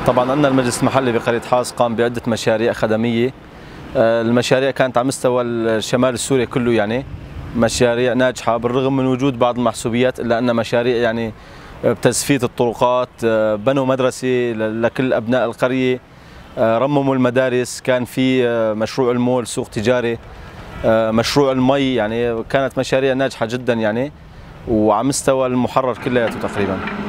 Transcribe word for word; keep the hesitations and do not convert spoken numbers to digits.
طبعا عندنا المجلس المحلي بقرية حاص قام بعدة مشاريع خدمية. المشاريع كانت على مستوى الشمال السوري كله، يعني مشاريع ناجحة بالرغم من وجود بعض المحسوبيات، إلا أن مشاريع يعني بتزفيت الطرقات، بنوا مدرسة لكل أبناء القرية، رمموا المدارس، كان في مشروع المول سوق تجاري، مشروع المي، يعني كانت مشاريع ناجحة جدا يعني، وعلى مستوى المحرر كلياته تقريبا.